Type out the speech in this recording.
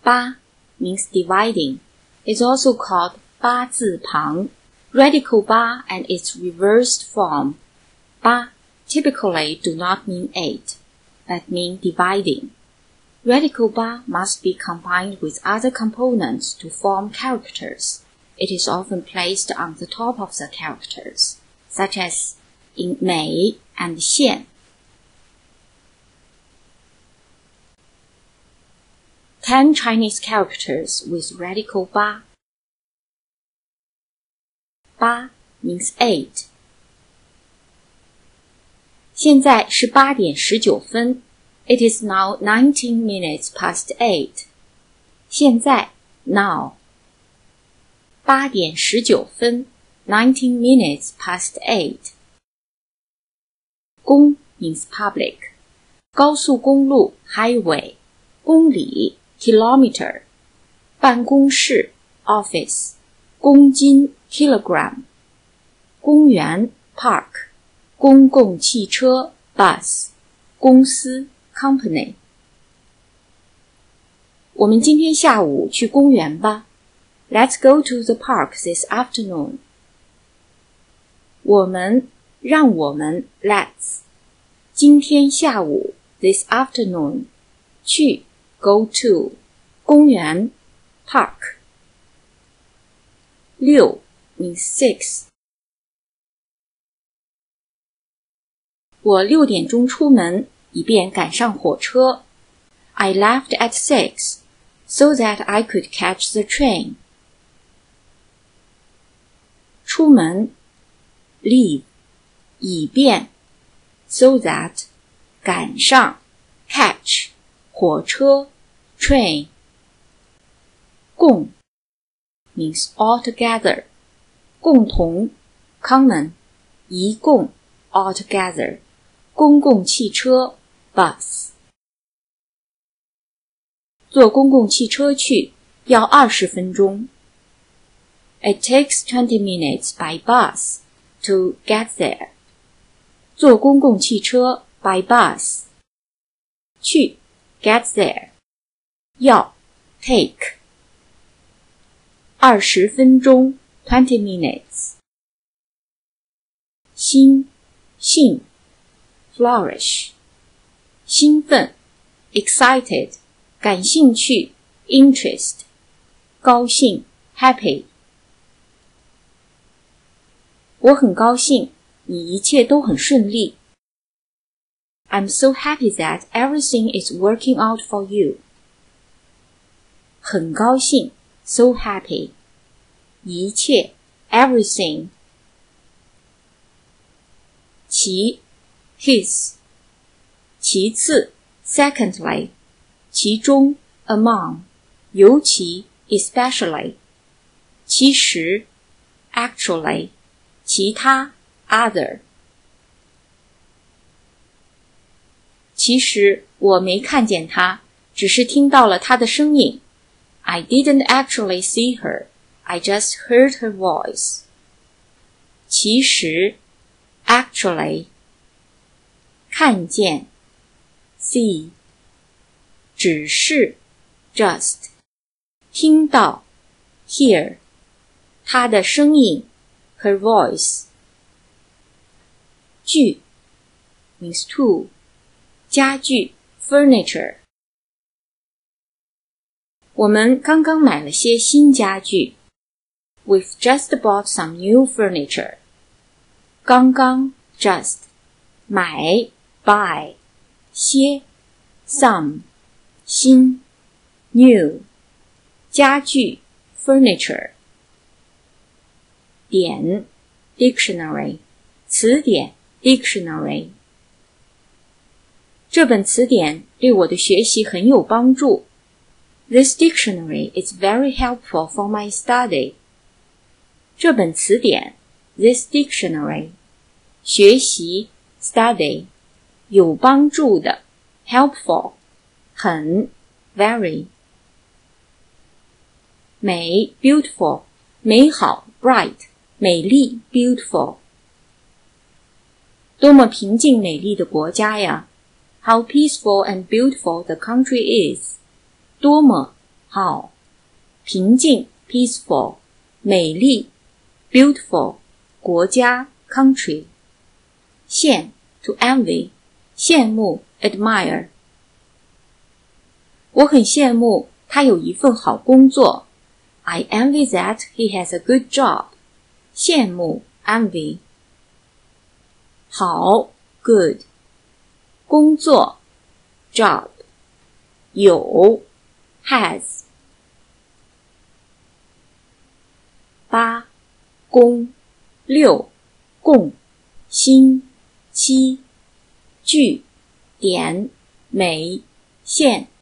八 means dividing. It's also called 八字旁 radical 八 and its reversed form. 八 typically do not mean 8, but mean dividing. Radical 八 must be combined with other components to form characters. It is often placed on the top of the characters, such as in 美 and 线。10 Chinese characters with radical 八。八 means 8. 现在是8点19分。It is now 19 minutes past 8. 现在 now. 8点19分 19 minutes past 8. 公 means public. 高速公路 highway. 公里 kilometer. 办公室 office. 公斤 kilogram. 公园 park. 公共汽车 bus. 公司 company. 我们今天下午去公园吧。Let's go to the park this afternoon. 让我们 let's. 今天下午 this afternoon. 去 go to. 公园 park. 6 means 6. 我6点钟出门，以便赶上火车。I left at 6, so that I could catch the train. 出门 leave, 以便 so that 赶上 catch 火车 train. 共 means altogether, 共同 common, 一共 altogether, 公共汽车 bus. 坐公共汽车去要20分钟。It takes 20 minutes by bus to get there. 坐公共汽车 by bus. 去 get there. 要 take. 20分钟 20 minutes. 兴 flourish. 兴奋 excited. 感兴趣 interest. 高兴 happy. 我很高兴你一切都很顺利。I'm so happy that everything is working out for you. 很高兴 so happy. 一切 everything. 其 his. 其次 secondly. 其中 among. 尤其 especially. 其实 actually. 其他 other. 其实我没看见她，只是听到了她的声音。I didn't actually see her. I just heard her voice. 其实 actually. 看见 see. 只是 just. 听到 hear. 她的声音her voice. 具 means tool. 家具 furniture. 我们刚刚买了些新家具。We've just bought some new furniture. 刚刚 just. 买 buy. 些 some. 新 new. 家具 furniture. 典 dictionary. 词典 dictionary. 这本词典对我的学习很有帮助。This dictionary is very helpful for my study. 这本词典 this dictionary. 学习 study. 有帮助的 helpful. 很 very. 美 beautiful. 美好 bright. 美丽 beautiful. 多么平静美丽的国家呀！How peaceful and beautiful the country is. 多么好，平静 peaceful， 美丽 beautiful， 国家 country， 羡 to envy， 羡慕 admire。我很羡慕他有一份好工作。I envy that he has a good job. 羡慕 envy。好 good。工作 job。有 has。8公6共新7聚点美县